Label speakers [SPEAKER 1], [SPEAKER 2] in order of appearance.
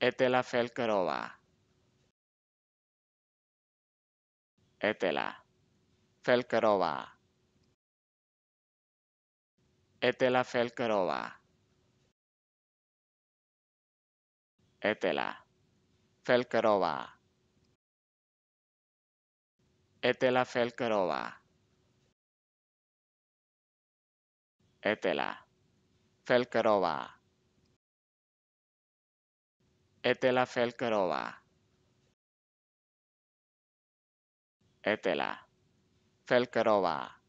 [SPEAKER 1] Etelä Felkerova. Etelä Felkerova. Etelä Felkerova. Etelä Felkerova. Etelä Felkerova. Etelä Felkerova. Etelä Felkerova. Etelä Felkerova.